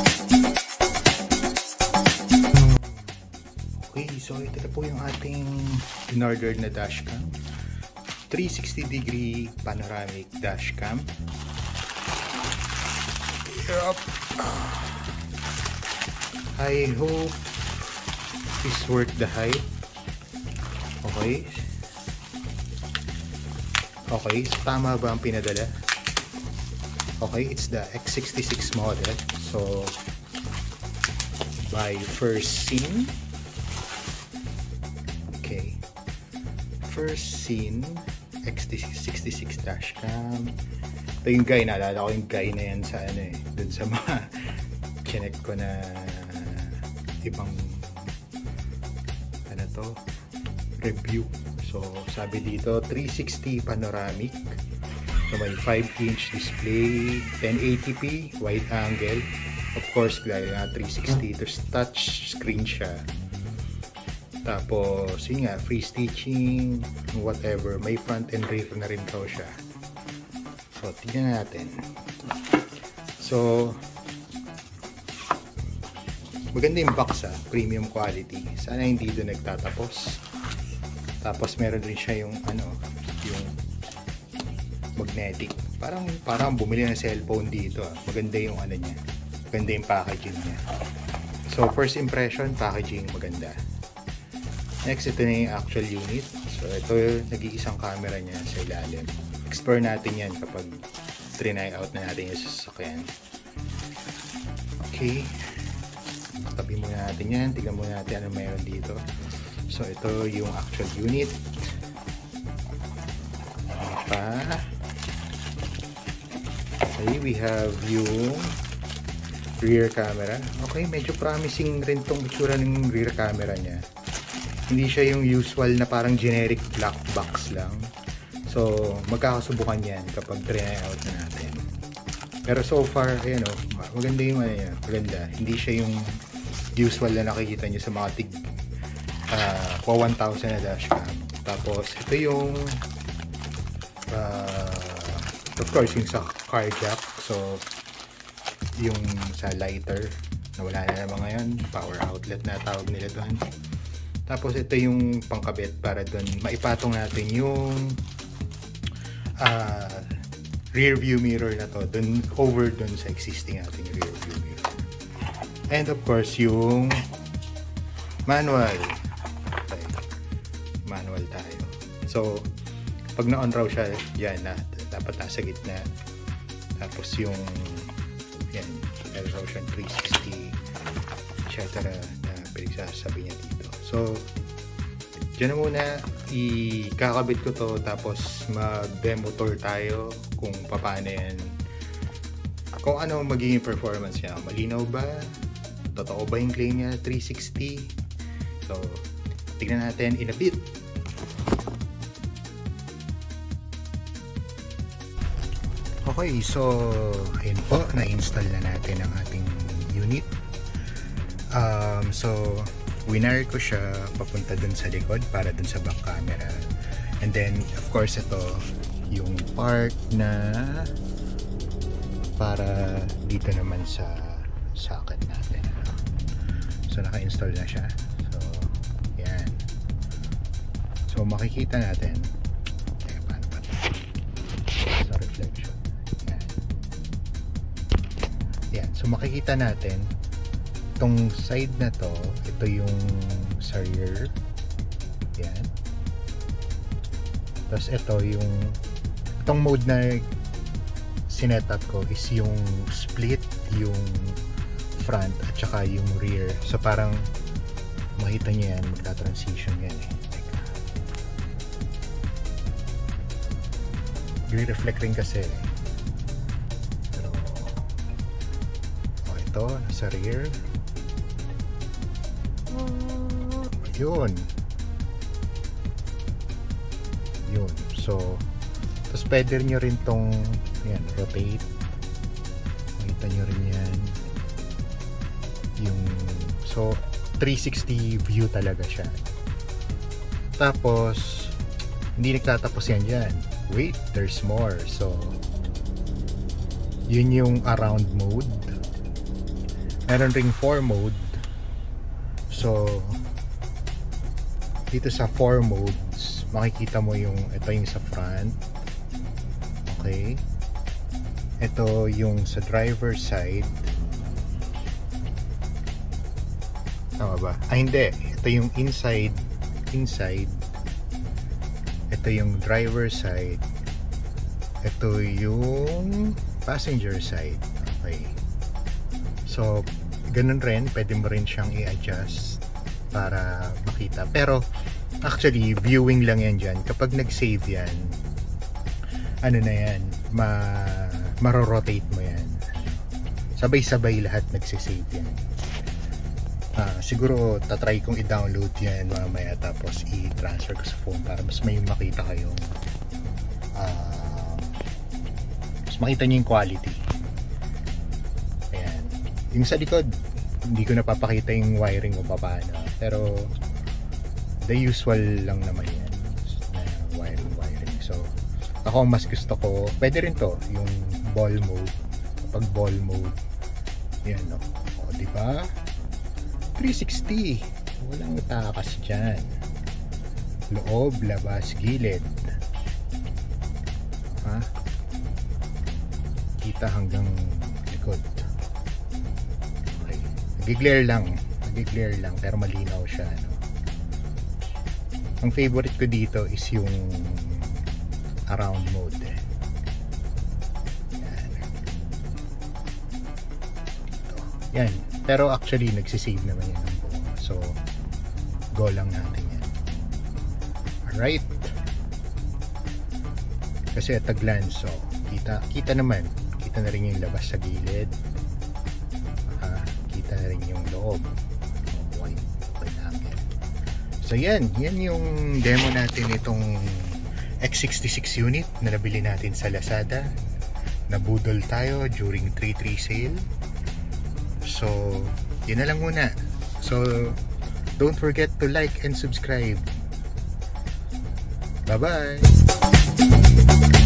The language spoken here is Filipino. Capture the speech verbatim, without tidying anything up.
Okay, so ito na po yung ating in-order na dashcam. three sixty degree panoramic dashcam. Yup. I hope this worth the hype. Okay. Okay, so tama ba ang pinadala? Okay, it's the X sixty-six model. So, by First Scene. Okay. First Scene X sixty-six dashcam. Ito yung guy, naalala ko yung guy na yan sa ano eh, dun sa mga chinek ko na ibang ano to, review. So sabi dito three sixty panoramic, so may five inch display, ten eighty p wide angle, of course gaya nga three sixty, there's touch screen siya. Tapos yun nga, free stitching, whatever, may front and rear na rin daw siya. So tingnan natin. So maganda yung box, ah, premium quality. Sana hindi doon nagtatapos. Tapos meron rin siya yung ano, yung magnetic. Parang parang bumili ng cellphone dito, ah. Maganda yung ano niya. Maganda yung packaging niya. So first impression, packaging maganda. Next, ito na yung actual unit. So ito yung nag-iisang camera niya sa ilalim. Explore natin yan kapag trinay out na natin yung sasakyan. Okay. Tabi muna natin yan. Tignan muna natin ano mayroon dito. So ito yung actual unit. Ano pa? Okay, we have yung rear camera. Okay, medyo promising rin tong itsura ng rear camera niya. Hindi siya yung usual na parang generic black box lang. So magkakasubukan yan kapag try out na natin. Pero so far, ayan o, maganda yung ano yan, maganda. Hindi siya yung usual na nakikita nyo sa mga tig uh, one thousand na dashcam. Tapos ito yung uh, of course yung sa car jack. So yung sa lighter na wala na naman ngayon, power outlet na tawag nila doon. Tapos ito yung pangkabit para doon maipatong natin yung uh, rear view mirror na to doon, over doon sa existing ating rear view mirror. And of course yung manual. Okay. Manual tayo. So pag na-on raw siya, yan na, dapat nasa gitna. Tapos yung yan, meron raw siyang three sixty et cetera na pinagsasabi niya dito. So dyan na muna, ikakabit ko to, tapos mag-demo tour tayo kung paano yan, kung ano magiging performance niya. Malinaw ba? Totoo ba yung claim niya three sixty? So tignan natin in a bit. Okay, so ayun po, na-install na natin ang ating unit. Um, so winire ko siya papunta dun sa likod para dun sa back camera. And then of course ito yung part na para dito naman sa socket natin. So naka-install na siya. So yan. So makikita natin, eh, paano pa sa reflection. Yan. Yan. So makikita natin itong side na to, ito yung sa rear. Yan. Tapos ito yung itong mode na sinetup ko is yung split, yung front at saka yung rear. So parang makita nyo yan, magta-transition yan eh. Gre-reflect rin kasi. Pero oh, ito nasa rear. Yun. Yun. So, tapos pwede nyo rin tong yan, rotate. Makita nyo rin yan. Yung, so, three sixty view talaga siya. Tapos, hindi nagtatapos yan dyan. Wait, there's more. So, yun yung around mode. Meron ring four mode. So dito sa four modes, makikita mo yung ito yung sa front. Okay. Ito yung sa driver side. Tama ba? Ah, hindi. Ito yung inside. Inside. Ito yung driver side. Ito yung passenger side. Okay. So, ganun rin. Pwede mo rin siyang i-adjust para makita. Pero, actually, viewing lang yan dyan. Kapag nag-save yan, ano na yan, ma maro-rotate mo yan. Sabay-sabay lahat nagsisave yan. Ah, siguro tatry kong i-download yan mamaya tapos i-transfer ko sa phone para mas may makita kayong uh, mas makita nyo yung quality. Ayan. Yung sa likod, hindi ko napapakita yung wiring o paano, pero the usual lang naman yan na wiring wiring. So ako mas gusto ko, pwede rin to yung ball mode. Kapag ball mode, yan no, o diba three sixty, walang takas dyan. Loob, labas, gilid, ha? Kita hanggang likod. Okay, nag-glare lang, nag-glare lang pero malinaw siya, no? Ang favorite ko dito is yung around mode. Yan. Ito. Yan. Pero actually nagsisave naman yan ng buo. So go lang natin yan. Alright. Kasi at a glance, so kita, kita naman. Kita na rin yung labas sa gilid. Uh, kita na rin yung loob. Okay. Okay lang yan. So yan. Yan yung demo natin itong X sixty-six unit na nabili natin sa Lazada. Nabudol tayo during three three sale. So, yun na lang muna. So, don't forget to like and subscribe. Bye-bye!